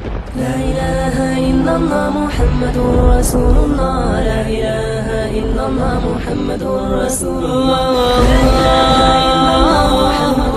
لا إله إلا الله محمد رسول الله لا إله إلا الله محمد رسول الله لا إله إلا الله محمد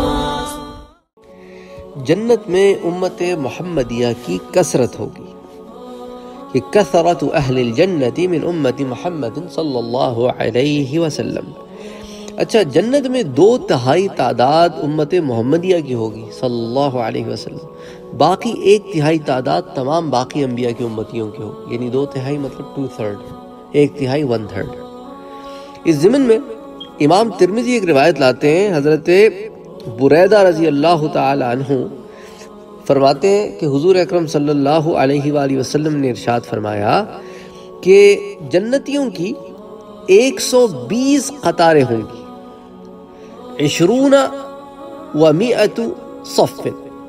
جنت میں امت محمدیہ کی کثرت ہوگی کہ کثرت اہل الجنت من امت محمد صلی اللہ علیہ وسلم. اچھا، جنت میں 2/3 تعداد امت محمدیہ کی ہوگی صلی اللہ علیہ وسلم، باقی 1/3 تعداد تمام باقی انبیاء کی امتیوں کی ہوگی. یعنی 2/3 مطلب 2/3، 1/3 1/3. اس ضمن میں امام ترمذی ایک روایت لاتے ہیں، حضرت بریدہ رضی اللہ تعالی عنہ فرماتے ہیں کہ حضور اکرم صلی اللہ علیہ وآلہ وسلم نے ارشاد فرمایا کہ جنتیوں کی 120 قطاریں ہوں گی، 20 و 100 صف،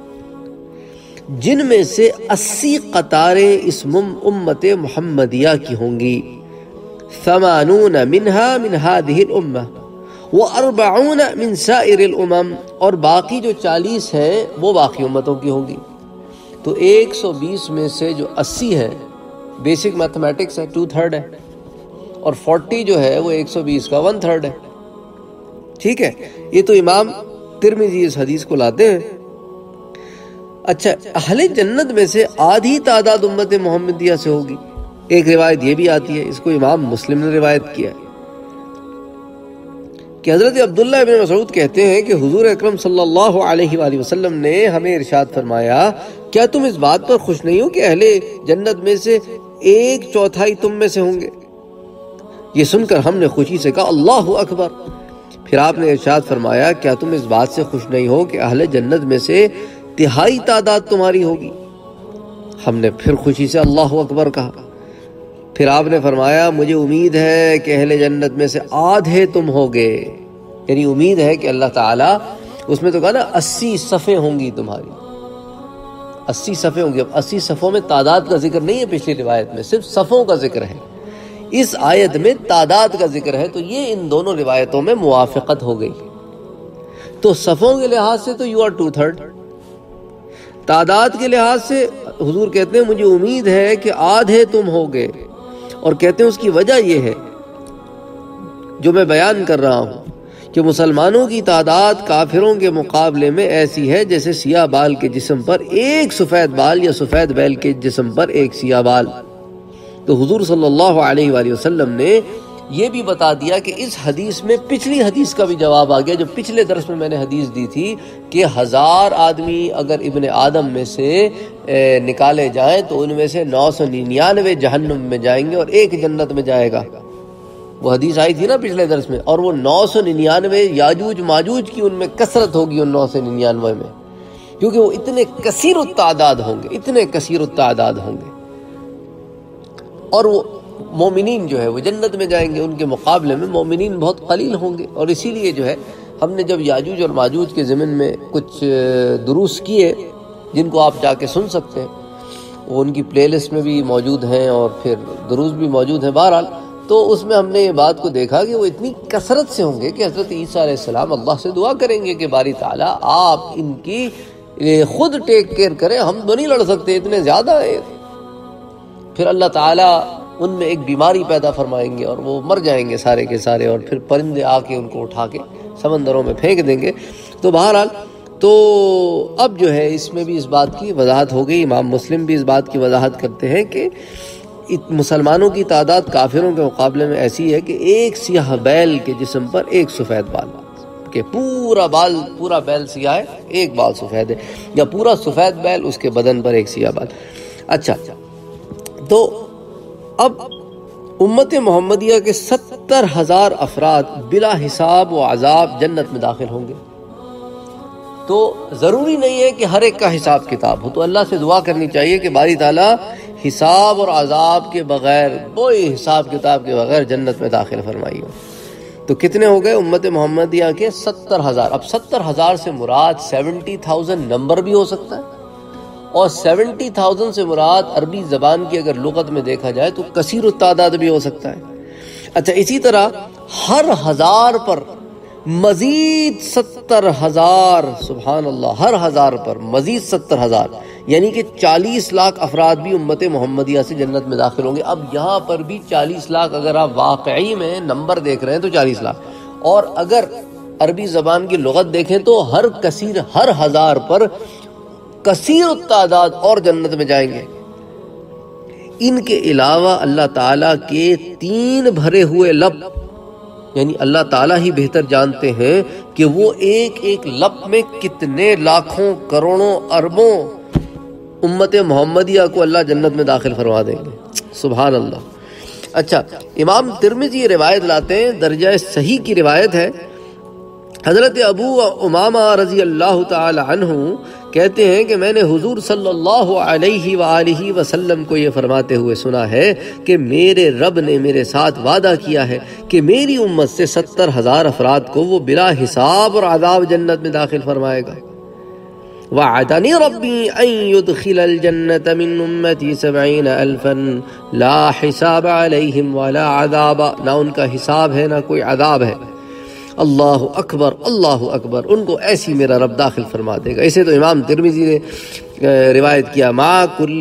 جن میں سے 80 قطاریں اس امت محمدیہ کی ہوں گی. 80 منها من هذه الامہ و40 من سائر الامم، اور باقی جو 40 ہیں وہ باقی امتوں کی ہوں گی. تو 120 میں سے جو 80 ہے، بیسک میتھمیٹکس ہے، 2/3 ہے، اور 40 جو ہے وہ 120 کا 1/3 ہے. ٹھیک ہے، یہ تو امام ترمذی اس حدیث کو لاتے ہیں. اچھا، اہل جنت میں سے آدھی تعداد امت محمدیہ سے ہوگی. ایک روایت یہ بھی آتی ہے، اس کو امام مسلم نے روایت کیا ہے، کہ حضرت عبداللہ ابن مسعود کہتے ہیں کہ حضور اکرم صلی اللہ علیہ وآلہ وسلم نے ہمیں ارشاد فرمایا، کیا تم اس بات پر خوش نہیں ہو کہ اہل جنت میں سے 1/4 تم میں سے ہوں گے؟ یہ سن کر ہم نے خوشی سے کہا اللہ اکبر. پھر آپ نے ارشاد فرمایا، کیا تم اس بات سے خوش نہیں ہو کہ اہل جنت میں سے 1/3 تعداد تمہاری ہوگی؟ ہم نے پھر خوشی سے اللہ اکبر کہا. پھر آپ نے فرمایا، مجھے امید ہے کہ اہل جنت میں سے آدھے تم ہوگے. یعنی امید ہے کہ اللہ تعالیٰ، اس میں تو کہا نا 80 صفیں ہوں گی تمہاری، 80 صفیں ہوں گی. اب 80 صفوں میں تعداد کا ذکر نہیں ہے، پچھلی روایت میں صرف صفوں کا ذکر ہے، اس آیت میں تعداد کا ذکر ہے. تو یہ ان دونوں روایتوں میں موافقت ہو گئی. تو صفوں کے لحاظ سے تو you are 2/3، تعداد کے لحاظ سے حضور کہتے ہیں مجھے امید ہے کہ آدھے تم ہوگے. اور کہتے ہیں اس کی وجہ یہ ہے جو میں بیان کر رہا ہوں کہ مسلمانوں کی تعداد کافروں کے مقابلے میں ایسی ہے جیسے سیاہ بال کے جسم پر ایک سفید بال یا سفید بیل کے جسم پر ایک سیاہ بال. تو حضور صلی اللہ علیہ وآلہ وسلم نے یہ بھی بتا دیا کہ اس حدیث میں پچھلی حدیث کا بھی جواب آ گیا جو پچھلے درس میں میں نے حدیث دی تھی کہ 1000 آدمی اگر ابن آدم میں سے نکالے جائیں تو ان میں سے 999 جہنم میں جائیں گے اور ایک جنت میں جائے گا. وہ حدیث آئی تھی نا پچھلے درس میں. اور وہ 999 یاجوج ماجوج کی ان میں کثرت ہوگی ان 999 میں، کیونکہ وہ اتنے کثیر التعداد ہوں گے، اتنے کثیر التعداد ہوں گے. اور وہ مومنین جو ہے وہ جنت میں جائیں گے، ان کے مقابلے میں مومنین بہت قلیل ہوں گے. اور اسی لیے جو ہے ہم نے جب یاجوج اور ماجوج کے ضمن میں کچھ دروس کیے جن کو آپ جا کے سن سکتے ہیں، وہ ان کی پلے لسٹ میں بھی موجود ہیں اور پھر دروس بھی موجود ہیں. بہرحال تو اس میں ہم نے یہ بات کو دیکھا کہ وہ اتنی کثرت سے ہوں گے کہ حضرت عیسیٰ علیہ السلام اللہ سے دعا کریں گے کہ باری تعالیٰ آپ ان کی خود ٹیک کیئر کریں، ہم تو نہیں لڑ سکتے، اتنے زیادہ ہیں. پھر اللہ تعالیٰ ان میں ایک بیماری پیدا فرمائیں گے اور وہ مر جائیں گے سارے کے سارے، اور پھر پرندے آ کے ان کو اٹھا کے سمندروں میں پھینک دیں گے. تو بہرحال تو اب جو ہے اس میں بھی اس بات کی وضاحت ہو گئی. امام مسلم بھی اس بات کی وضاحت کرتے ہیں کہ مسلمانوں کی تعداد کافروں کے مقابلے میں ایسی ہے کہ ایک سیاہ بیل کے جسم پر ایک سفید بال، کہ پورا بیل سیاہ ہے، ایک بال سفید ہے، یا پورا سفید بیل اس کے بدن پر ایک سیاہ بال. اچھا، تو اب امت محمدیہ کے 70,000 افراد بلا حساب و عذاب جنت میں داخل ہوں گے. تو ضروری نہیں ہے کہ ہر ایک کا حساب کتاب ہو، تو اللہ سے دعا کرنی چاہیے کہ باری تعالیٰ حساب اور عذاب کے بغیر، کوئی حساب کتاب کے بغیر جنت میں داخل فرمائی ہو. تو کتنے ہو گئے امت محمدیہ کے؟ 70,000. اب 70,000 سے مراد 70,000 نمبر بھی ہو سکتا ہے، اور 70,000 سے مراد عربی زبان کی اگر لغت میں دیکھا جائے تو کثیر التعداد بھی ہو سکتا ہے. اچھا، اسی طرح ہر 1000 پر مزید 70,000، سبحان اللہ، ہر 1000 پر مزید 70,000، یعنی کہ 40 لاکھ افراد بھی امت محمدیہ سے جنت میں داخل ہوں گے۔ اب یہاں پر بھی 40 لاکھ اگر آپ واقعی میں نمبر دیکھ رہے ہیں تو 40 لاکھ، اور اگر عربی زبان کی لغت دیکھیں تو ہر کثیر، ہر ہزار پر کثیر التعداد اور جنت میں جائیں گے۔ ان کے علاوہ اللہ تعالیٰ کے 3 بھرے ہوئے لب، یعنی اللہ تعالیٰ ہی بہتر جانتے ہیں کہ وہ ایک ایک لب میں کتنے لاکھوں کروڑوں اربوں امت محمدیہ کو اللہ جنت میں داخل فرما دیں گے۔ سبحان اللہ۔ اچھا، امام ترمذی یہ روایت لاتے ہیں، درجہ صحیح کی روایت ہے۔ حضرت ابو امامہ رضی اللہ تعالی عنہ کہتے ہیں کہ میں نے حضور صلی اللہ علیہ وآلہ وسلم کو یہ فرماتے ہوئے سنا ہے کہ میرے رب نے میرے ساتھ وعدہ کیا ہے کہ میری امت سے 70,000 افراد کو وہ بلا حساب اور عذاب جنت میں داخل فرمائے گا۔ وعدنی ربی ان يدخل الجنة من امتی 70,000 لا حساب علیہم ولا عذاب، نہ ان کا حساب ہے نہ کوئی عذاب ہے۔ اللہ اکبر، اللہ اکبر، ان کو ایسی میرا رب داخل فرما دے گا۔ اسے تو امام ترمذی نے روایت کیا، مع کل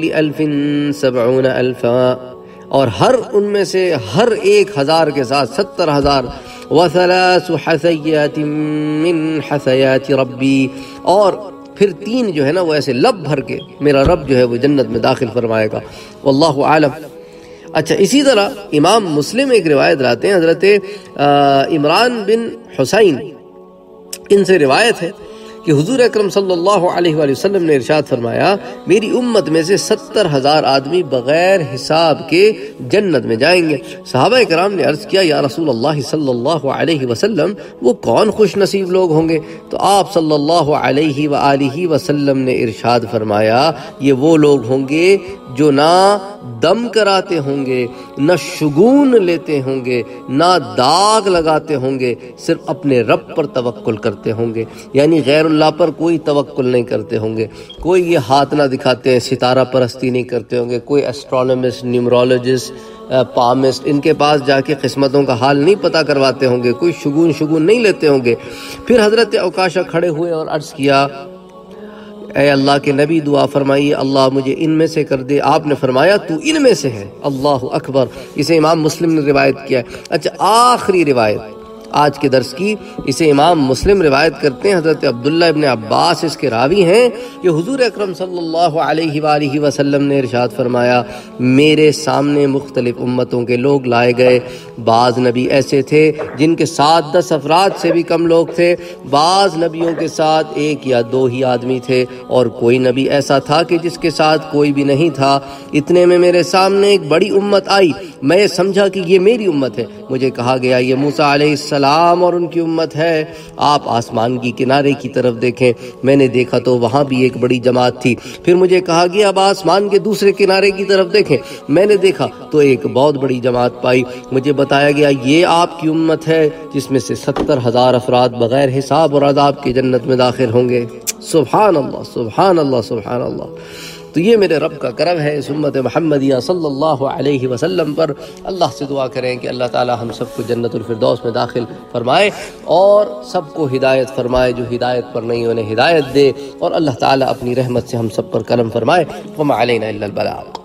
1070,000، اور ہر ان میں سے ہر 1,000 کے ساتھ 70,000، وثلاث حثیات من حثیات ربی، اور پھر 3 جو ہے نا وہ ایسے لب بھر کے میرا رب جو ہے وہ جنت میں داخل فرمائے گا۔ واللہ عالم۔ اچھا، اسی طرح امام مسلم ایک روایت لاتے ہیں، حضرت عمران بن حسین، ان سے روایت ہے کہ حضور اکرم صلی اللہ علیہ وآلہ وسلم نے ارشاد فرمایا، میری امت میں سے 70,000 آدمی بغیر حساب کے جنت میں جائیں گے۔ صحابہ کرام نے عرض کیا، یا رسول اللہ صلی اللہ علیہ وسلم، وہ کون خوش نصیب لوگ ہوں گے؟ تو آپ صلی اللہ علیہ وآلہ وسلم نے ارشاد فرمایا، یہ وہ لوگ ہوں گے جو نہ دم کراتے ہوں گے، نہ شگون لیتے ہوں گے، نہ داغ لگاتے ہوں گے، صرف اپنے رب پر توکل کرتے ہوں گے، یعنی غیر اللہ پر کوئی توکل نہیں کرتے ہوں گے، کوئی یہ ہاتھ نہ دکھاتے ہیں، ستارہ پرستی نہیں کرتے ہوں گے، کوئی ایسٹرونومسٹ، نیمرولوجسٹ، پامسٹ ان کے پاس جا کے قسمتوں کا حال نہیں پتہ کرواتے ہوں گے، کوئی شگون نہیں لیتے ہوں گے۔ پھر حضرت عکاشہ کھڑے ہوئے اور عرض کیا، اے اللہ کے نبی دعا فرمائیے، اللہ مجھے ان میں سے کر دے۔ آپ نے فرمایا تو ان میں سے ہے۔ اللہ اکبر۔ اسے امام مسلم نے روایت کیا ہے۔ اچھا، آخری روایت آج کے درس کی، اسے امام مسلم روایت کرتے ہیں، حضرت عبداللہ ابن عباس اس کے راوی ہیں، کہ حضور اکرم صلی اللہ علیہ وآلہ وسلم نے ارشاد فرمایا، میرے سامنے مختلف امتوں کے لوگ لائے گئے، بعض نبی ایسے تھے جن کے ساتھ 10 افراد سے بھی کم لوگ تھے، بعض نبیوں کے ساتھ 1 یا 2 ہی آدمی تھے، اور کوئی نبی ایسا تھا کہ جس کے ساتھ کوئی بھی نہیں تھا۔ اتنے میں میرے سامنے ایک بڑی امت آئی، میں سمجھا کہ یہ میری امت ہے، مجھے کہا گیا یہ موسیٰ علیہ السلام اور ان کی امت ہے، آپ آسمان کی کنارے کی طرف دیکھیں۔ میں نے دیکھا تو وہاں بھی ایک بڑی جماعت تھی۔ پھر مجھے کہا گیا اب آسمان کے دوسرے کنارے کی طرف دیکھیں، میں نے دیکھا تو ایک بہت بڑی جماعت پائی۔ مجھے بتایا گیا یہ آپ کی امت ہے جس میں سے 70,000 افراد بغیر حساب اور عذاب کی جنت میں داخل ہوں گے۔ سبحان اللہ، سبحان اللہ، سبحان اللہ۔ تو یہ میرے رب کا کرم ہے اس امت محمدیہ صلی اللہ علیہ وسلم پر۔ اللہ سے دعا کریں کہ اللہ تعالی ہم سب کو جنت الفردوس میں داخل فرمائے، اور سب کو ہدایت فرمائے، جو ہدایت پر نہیں انہیں ہدایت دے، اور اللہ تعالی اپنی رحمت سے ہم سب پر کرم فرمائے۔ وما علینا الا البلاغ۔